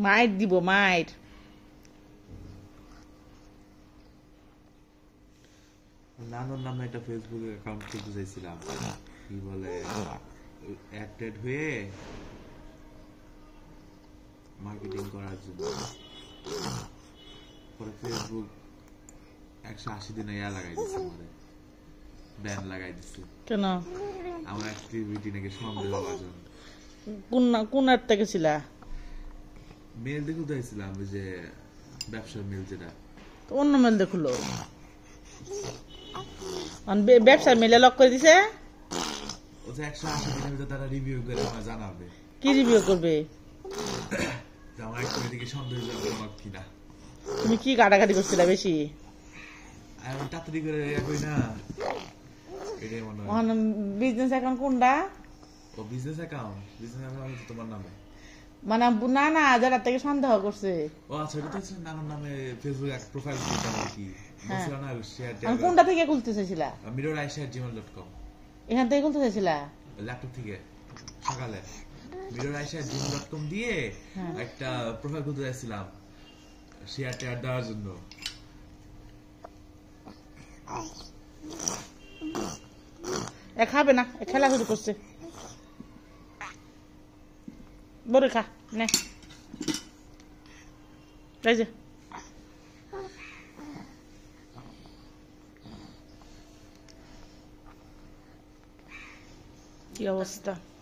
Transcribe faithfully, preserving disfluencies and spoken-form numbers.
মাইট দিব মাইট। নানুর নামে একটা ফেসবুক অ্যাকাউন্ট খুলতে চাইছিলাম, কি বলে অ্যাক্টেড হয়ে মার্কেটিং করার জন্য। পরে ফেসবুক একশো আশি দিনে ইয়া লাগাই দিচ্ছে, আমাদের ব্যান লাগাই দিচ্ছে। কেন? আমার অ্যাক্টিভিটি নাকি সন্দেহভাজন। কোন কোন অ্যাপ থেকে ছিল? মেল দেখে চাইছিলাম, ওই যে ব্যবসার মেল যেটা। অন্য মেল দেখলো, ব্যবসার মেলে লক করে দিছে। ও যে একশো আশি দিনের ভিতরে তারা রিভিউ করে আমার জানাবে। কি রিভিউ করবে? আমার অ্যাক্টিভিটি সন্দেহজনক কিনা। তুমি কি কাটাকাটি করছিলা বেশি? আমি তাড়াতাড়ি করে কই না, এটাই মনে হয়। বিজনেস অ্যাকাউন্ট কোনটা? ও বিজনেস অ্যাকাউন্ট, বিজনেস অ্যাকাউন্ট তোমার নামে। মানে না না, যারা থেকে সন্দেহ করছে। ও আচ্ছা, এটা তো নানার নামে ফেসবুক এক প্রোফাইল দিতাম আর কি। বলছিলা না শেয়ার আমি কোনটা থেকে খুলতে চাইছিলা? Mirror Ayesha at Gmail dot com. এখান থেকে খুলতে চাইছিলা? ল্যাপটপ থেকে সকালে mirror Ayesha at Gmail dot com দিয়ে একটা প্রোফাইল খুলতে চাইছিলাম শেয়ার টেয়ার দেওয়ার জন্য। এ খাবে না, খেলা শুরু করছে। বড় খা নে, এই যে কি অবস্থা।